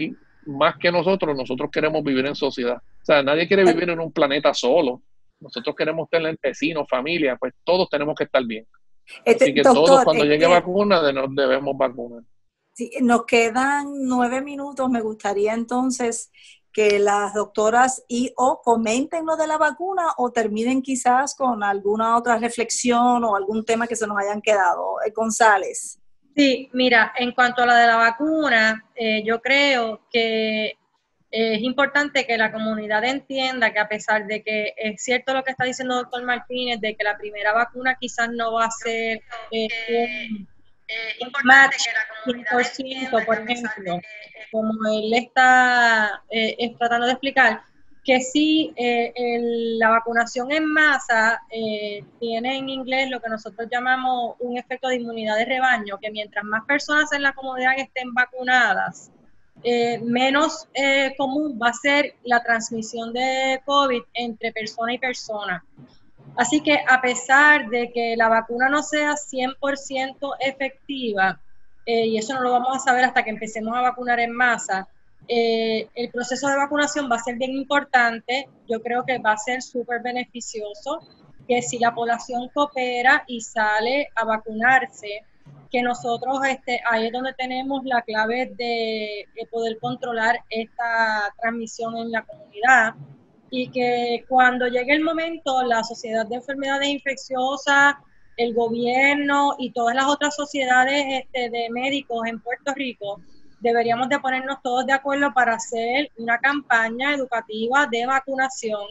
más que nosotros, nosotros queremos vivir en sociedad. O sea, nadie quiere vivir en un planeta solo. Nosotros queremos tener vecinos, familia, pues todos tenemos que estar bien. Este, Así que doctor, todos cuando este, llegue vacuna de, nos debemos vacunar. Sí, nos quedan nueve minutos. Me gustaría entonces que las doctoras y o comenten lo de la vacuna o terminen quizás con alguna otra reflexión o algún tema que se nos hayan quedado. Eh, González. Sí, mira, en cuanto a la de la vacuna, eh, yo creo que es importante que la comunidad entienda que a pesar de que es cierto lo que está diciendo el doctor Martínez, de que la primera vacuna quizás no va a ser eh, un, un match cien por ciento, por ejemplo, como él está eh, es tratando de explicar, que sí, eh, el, la vacunación en masa eh, tiene en inglés lo que nosotros llamamos un efecto de inmunidad de rebaño, que mientras más personas en la comunidad estén vacunadas, eh, menos eh, común va a ser la transmisión de COVID entre persona y persona. Así que a pesar de que la vacuna no sea cien por ciento efectiva, eh, y eso no lo vamos a saber hasta que empecemos a vacunar en masa, Eh, el proceso de vacunación va a ser bien importante. Yo creo que va a ser súper beneficioso que si la población coopera y sale a vacunarse, que nosotros este, ahí es donde tenemos la clave de, de poder controlar esta transmisión en la comunidad, y que cuando llegue el momento la Sociedad de Enfermedades Infecciosas, el gobierno y todas las otras sociedades este, de médicos en Puerto Rico, deberíamos de ponernos todos de acuerdo para hacer una campaña educativa de vacunación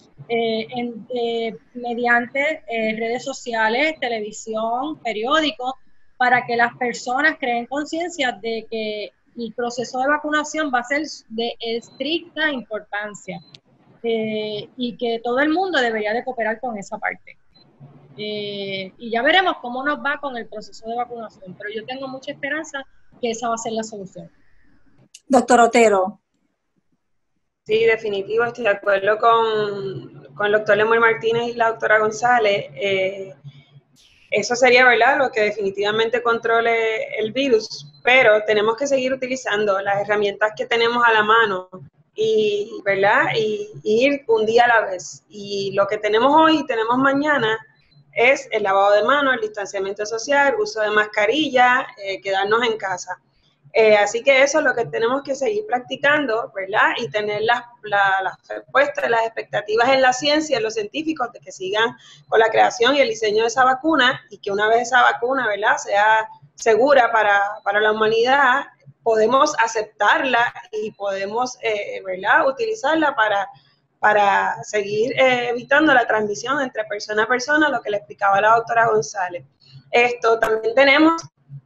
eh, en, eh, mediante eh, redes sociales, televisión, periódicos, para que las personas creen conciencia de que el proceso de vacunación va a ser de estricta importancia eh, y que todo el mundo debería de cooperar con esa parte. Eh, y ya veremos cómo nos va con el proceso de vacunación, pero yo tengo mucha esperanza que esa va a ser la solución. Doctor Otero. Sí, definitivo, estoy de acuerdo con, con el doctor Lemuel Martínez y la doctora González. Eh, eso sería, ¿verdad?, lo que definitivamente controle el virus, pero tenemos que seguir utilizando las herramientas que tenemos a la mano y, ¿verdad?, y, y ir un día a la vez. Y lo que tenemos hoy y tenemos mañana es el lavado de manos, el distanciamiento social, uso de mascarilla, eh, quedarnos en casa. Eh, así que eso es lo que tenemos que seguir practicando, ¿verdad? Y tener las, la, las respuestas, las expectativas en la ciencia, en los científicos, de que sigan con la creación y el diseño de esa vacuna, y que una vez esa vacuna, ¿verdad?, sea segura para, para la humanidad, podemos aceptarla y podemos, eh, ¿verdad?, utilizarla para, para seguir eh, evitando la transmisión entre persona a persona, lo que le explicaba la doctora González. Esto también tenemos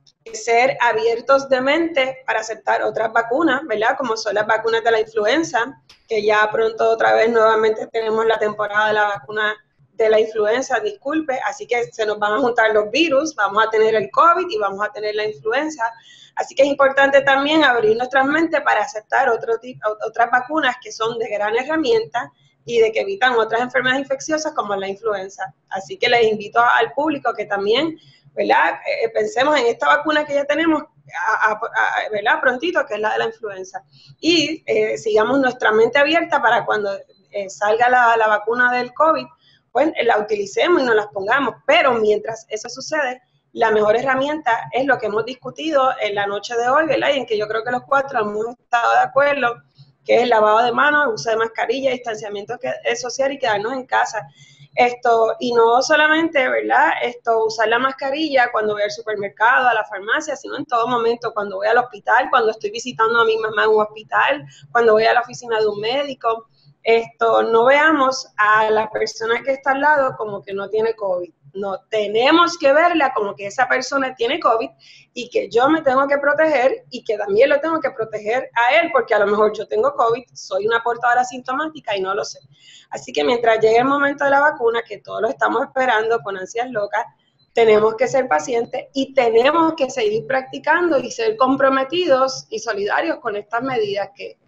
ser abiertos de mente para aceptar otras vacunas, ¿verdad? Como son las vacunas de la influenza, que ya pronto otra vez nuevamente tenemos la temporada de la vacuna de la influenza, disculpe, así que se nos van a juntar los virus, vamos a tener el COVID y vamos a tener la influenza, así que es importante también abrir nuestras mentes para aceptar otro tipo, otras vacunas que son de gran herramienta y de que evitan otras enfermedades infecciosas como la influenza. Así que les invito al público que también, ¿verdad?, Eh, pensemos en esta vacuna que ya tenemos, a, a, a, ¿verdad?, prontito, que es la de la influenza. Y eh, sigamos nuestra mente abierta para cuando eh, salga la, la vacuna del COVID, pues la utilicemos y nos las pongamos. Pero mientras eso sucede, la mejor herramienta es lo que hemos discutido en la noche de hoy, ¿verdad?, y en que yo creo que los cuatro hemos estado de acuerdo, que es el lavado de manos, el uso de mascarilla, distanciamiento social y quedarnos en casa. Esto, y no solamente, ¿verdad?, esto, usar la mascarilla cuando voy al supermercado, a la farmacia, sino en todo momento, cuando voy al hospital, cuando estoy visitando a mi mamá en un hospital, cuando voy a la oficina de un médico. Esto, no veamos a la persona que está al lado como que no tiene COVID. No, tenemos que verla como que esa persona tiene COVID y que yo me tengo que proteger y que también lo tengo que proteger a él, porque a lo mejor yo tengo COVID, soy una portadora asintomática y no lo sé. Así que mientras llegue el momento de la vacuna, que todos lo estamos esperando con ansias locas, tenemos que ser pacientes y tenemos que seguir practicando y ser comprometidos y solidarios con estas medidas que,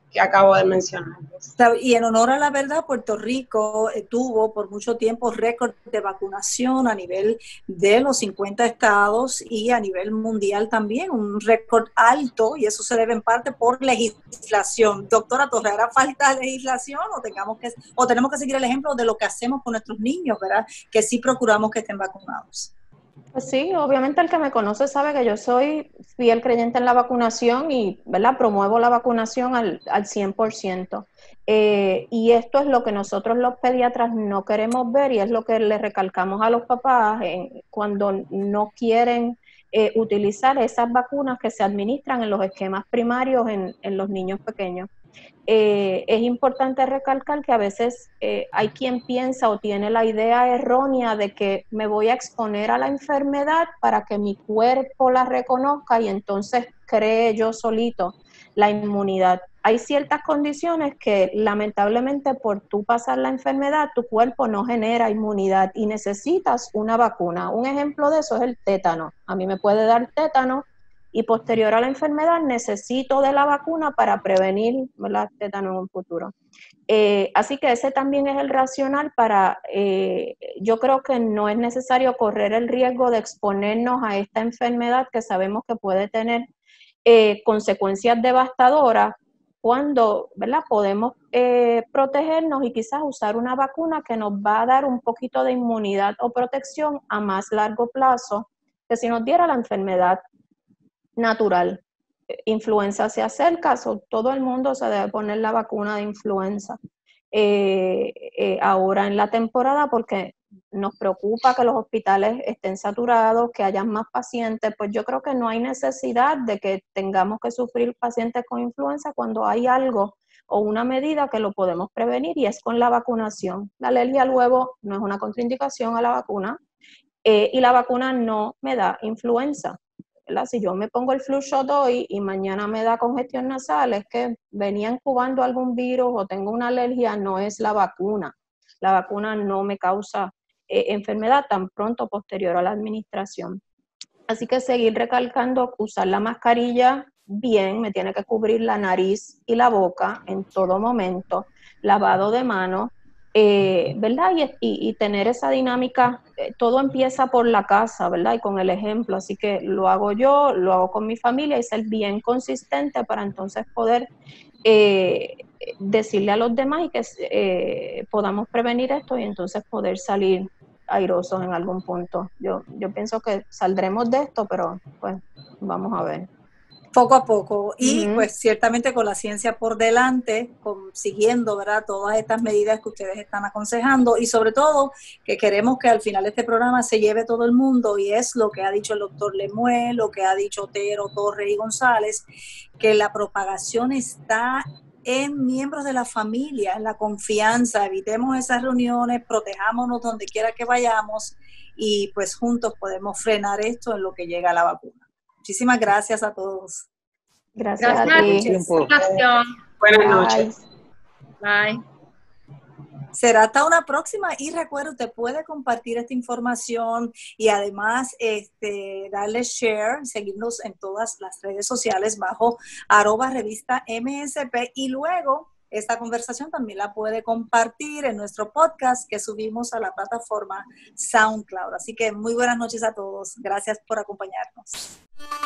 que acabo de mencionar. Y en honor a la verdad, Puerto Rico eh, tuvo por mucho tiempo récord de vacunación a nivel de los cincuenta estados y a nivel mundial también, un récord alto, y eso se debe en parte por legislación. Doctora Torre, ¿hará falta legislación o, tengamos que, o tenemos que seguir el ejemplo de lo que hacemos con nuestros niños, ¿verdad? Que sí procuramos que estén vacunados. Pues sí, obviamente el que me conoce sabe que yo soy fiel creyente en la vacunación y, ¿verdad?, promuevo la vacunación al, al cien por ciento. Eh, y esto es lo que nosotros los pediatras no queremos ver y es lo que le recalcamos a los papás en, cuando no quieren eh, utilizar esas vacunas que se administran en los esquemas primarios en, en los niños pequeños. Eh, es importante recalcar que a veces eh, hay quien piensa o tiene la idea errónea de que me voy a exponer a la enfermedad para que mi cuerpo la reconozca y entonces cree yo solito la inmunidad. Hay ciertas condiciones que lamentablemente por tú pasar la enfermedad tu cuerpo no genera inmunidad y necesitas una vacuna. Un ejemplo de eso es el tétano. A mí me puede dar tétano y posterior a la enfermedad necesito de la vacuna para prevenir el tétano en un futuro. Eh, así que ese también es el racional para, eh, yo creo que no es necesario correr el riesgo de exponernos a esta enfermedad que sabemos que puede tener eh, consecuencias devastadoras cuando, ¿verdad?, podemos eh, protegernos y quizás usar una vacuna que nos va a dar un poquito de inmunidad o protección a más largo plazo que si nos diera la enfermedad natural. Influenza se acerca, so, todo el mundo se debe poner la vacuna de influenza eh, eh, ahora en la temporada porque nos preocupa que los hospitales estén saturados, que hayan más pacientes. Pues yo creo que no hay necesidad de que tengamos que sufrir pacientes con influenza cuando hay algo o una medida que lo podemos prevenir y es con la vacunación. La alergia al huevo no es una contraindicación a la vacuna eh, y la vacuna no me da influenza. ¿verdad? Si yo me pongo el flu shot hoy y mañana me da congestión nasal, es que venía incubando algún virus o tengo una alergia, no es la vacuna. La vacuna no me causa eh, enfermedad tan pronto posterior a la administración. Así que seguir recalcando, usar la mascarilla bien, me tiene que cubrir la nariz y la boca en todo momento, lavado de manos, Eh, ¿verdad? Y, y, y tener esa dinámica, eh, todo empieza por la casa, ¿verdad? Y con el ejemplo, así que lo hago yo, lo hago con mi familia y ser bien consistente para entonces poder eh, decirle a los demás y que eh, podamos prevenir esto y entonces poder salir airosos en algún punto. Yo, yo pienso que saldremos de esto, pero pues vamos a ver. Poco a poco y Uh-huh. pues ciertamente con la ciencia por delante, con, siguiendo, ¿verdad?, todas estas medidas que ustedes están aconsejando y sobre todo que queremos que al final de este programa se lleve todo el mundo y es lo que ha dicho el doctor Lemuel, lo que ha dicho Otero, Torres y González, que la propagación está en miembros de la familia, en la confianza, evitemos esas reuniones, protejámonos donde quiera que vayamos y pues juntos podemos frenar esto en lo que llega a la vacuna. Muchísimas gracias a todos. Gracias, gracias a ti. Buenas noches. Bye. Será hasta una próxima y recuerda, usted puede compartir esta información y además este, darle share, seguirnos en todas las redes sociales bajo arroba revista M S P y luego esta conversación también la puede compartir en nuestro podcast que subimos a la plataforma SoundCloud. Así que muy buenas noches a todos. Gracias por acompañarnos.